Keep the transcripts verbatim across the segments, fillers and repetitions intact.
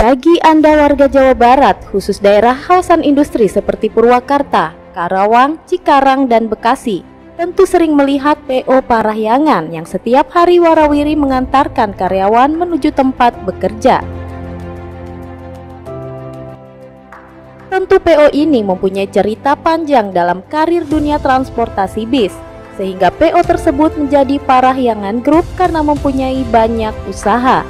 Bagi Anda warga Jawa Barat, khusus daerah kawasan industri seperti Purwakarta, Karawang, Cikarang, dan Bekasi, tentu sering melihat P O Parahyangan yang setiap hari warawiri mengantarkan karyawan menuju tempat bekerja. Tentu P O ini mempunyai cerita panjang dalam karir dunia transportasi bis, sehingga P O tersebut menjadi Parahyangan Group karena mempunyai banyak usaha.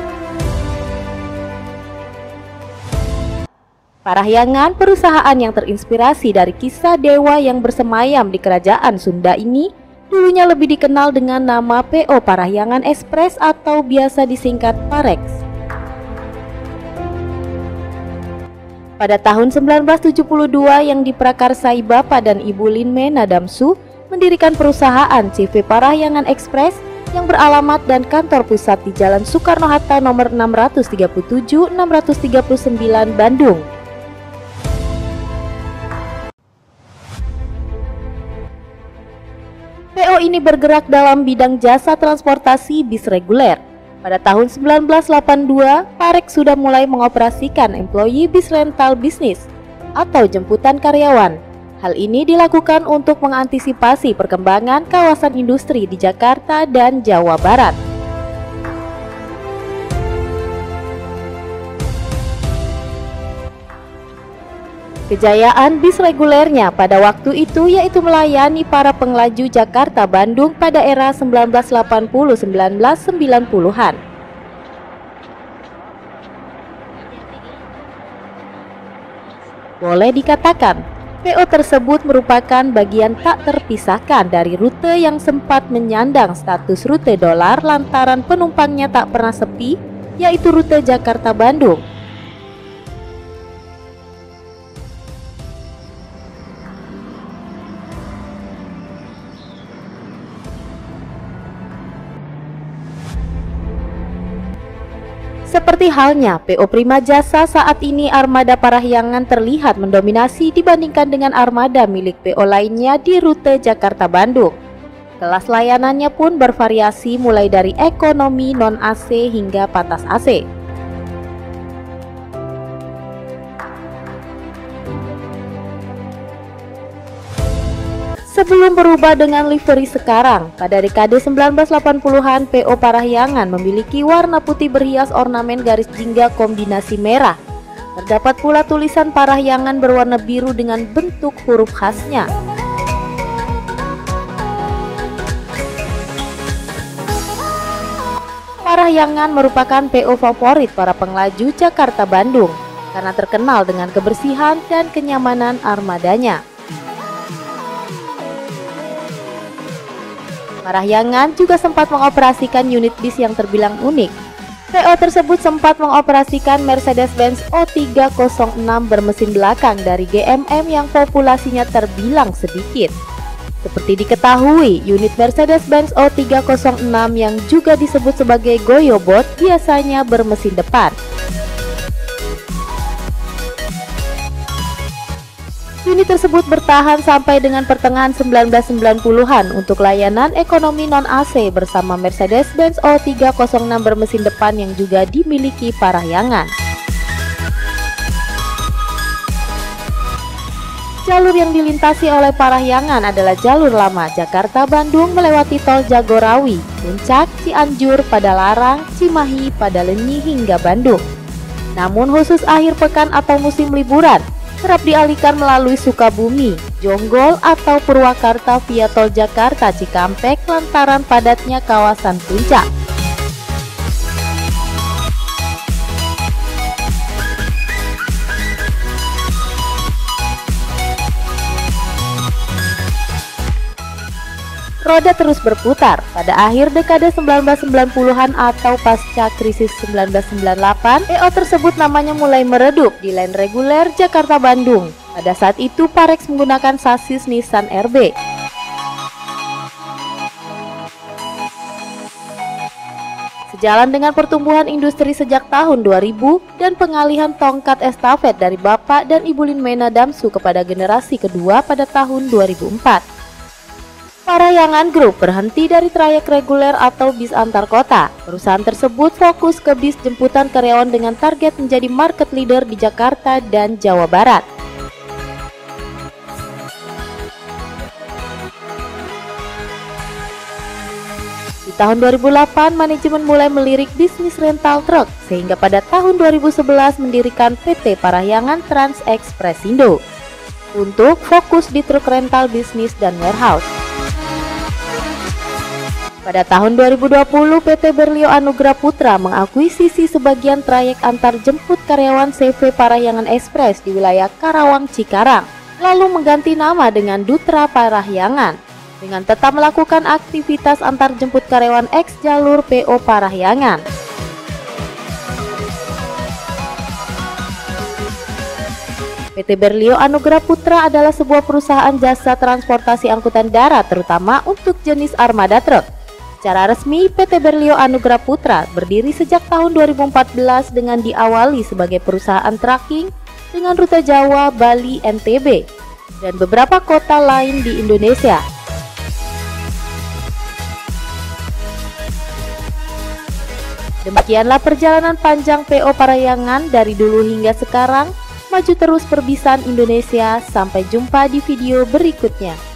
Parahyangan, perusahaan yang terinspirasi dari kisah dewa yang bersemayam di kerajaan Sunda ini, dulunya lebih dikenal dengan nama P O Parahyangan Express atau biasa disingkat Parex. Pada tahun seribu sembilan ratus tujuh puluh dua yang diprakarsai Bapak dan Ibu Lin Mena Damsu, mendirikan perusahaan C V Parahyangan Express yang beralamat dan kantor pusat di Jalan Soekarno-Hatta nomor enam ratus tiga puluh tujuh enam ratus tiga puluh sembilan Bandung. P O ini bergerak dalam bidang jasa transportasi bis reguler. Pada tahun seribu sembilan ratus delapan puluh dua, Parex sudah mulai mengoperasikan employee bis rental business atau jemputan karyawan. Hal ini dilakukan untuk mengantisipasi perkembangan kawasan industri di Jakarta dan Jawa Barat. Kejayaan bis regulernya pada waktu itu yaitu melayani para pengelaju Jakarta-Bandung pada era seribu sembilan ratus delapan puluh sampai seribu sembilan ratus sembilan puluhan. Boleh dikatakan, P O tersebut merupakan bagian tak terpisahkan dari rute yang sempat menyandang status rute dolar lantaran penumpangnya tak pernah sepi, yaitu rute Jakarta-Bandung. Seperti halnya P O Prima Jasa, saat ini armada Parahyangan terlihat mendominasi dibandingkan dengan armada milik P O lainnya di rute Jakarta-Bandung. Kelas layanannya pun bervariasi mulai dari ekonomi, non-A C hingga patas A C. Sebelum berubah dengan livery sekarang, pada dekade seribu sembilan ratus delapan puluhan P O Parahyangan memiliki warna putih berhias ornamen garis jingga kombinasi merah. Terdapat pula tulisan Parahyangan berwarna biru dengan bentuk huruf khasnya. Parahyangan merupakan P O favorit para pengelaju Jakarta-Bandung karena terkenal dengan kebersihan dan kenyamanan armadanya. Parahyangan juga sempat mengoperasikan unit bis yang terbilang unik. P O tersebut sempat mengoperasikan Mercedes-Benz O tiga nol enam bermesin belakang dari G M M yang populasinya terbilang sedikit. Seperti diketahui, unit Mercedes-Benz O tiga nol enam yang juga disebut sebagai Goyobot biasanya bermesin depan. Unit tersebut bertahan sampai dengan pertengahan seribu sembilan ratus sembilan puluhan untuk layanan ekonomi non-A C bersama Mercedes-Benz O tiga nol enam bermesin depan yang juga dimiliki Parahyangan. Jalur yang dilintasi oleh Parahyangan adalah jalur lama Jakarta-Bandung melewati tol Jagorawi, Puncak, Cianjur, Padalarang, Cimahi, Padalenyi hingga Bandung. Namun khusus akhir pekan atau musim liburan, kerap dialihkan melalui Sukabumi, Jonggol atau Purwakarta via tol Jakarta Cikampek lantaran padatnya kawasan Puncak. Roda terus berputar. Pada akhir dekade seribu sembilan ratus sembilan puluhan atau pasca krisis seribu sembilan ratus sembilan puluh delapan, P O tersebut namanya mulai meredup di line reguler Jakarta-Bandung. Pada saat itu Parex menggunakan sasis Nissan R B. Sejalan dengan pertumbuhan industri sejak tahun dua ribu dan pengalihan tongkat estafet dari Bapak dan Ibu Lin Mena Damsu kepada generasi kedua pada tahun dua ribu empat. Parahyangan Group berhenti dari trayek reguler atau bis antar kota. Perusahaan tersebut fokus ke bis jemputan karyawan dengan target menjadi market leader di Jakarta dan Jawa Barat. Di tahun dua ribu delapan, manajemen mulai melirik bisnis rental truk, sehingga pada tahun dua ribu sebelas mendirikan P T Parahyangan Trans Expressindo untuk fokus di truk rental bisnis dan warehouse. Pada tahun dua ribu dua puluh, P T Berlio Anugrah Putra mengakuisisi sebagian trayek antar jemput karyawan C V Parahyangan Express di wilayah Karawang Cikarang, lalu mengganti nama dengan Dutra Parahyangan, dengan tetap melakukan aktivitas antar jemput karyawan X jalur P O Parahyangan. P T Berlio Anugrah Putra adalah sebuah perusahaan jasa transportasi angkutan darat terutama untuk jenis armada truk. Secara resmi, P T Berlio Anugrah Putra berdiri sejak tahun dua ribu empat belas dengan diawali sebagai perusahaan tracking dengan rute Jawa, Bali, N T B, dan beberapa kota lain di Indonesia. Demikianlah perjalanan panjang P O Parahyangan dari dulu hingga sekarang. Maju terus perbisan Indonesia. Sampai jumpa di video berikutnya.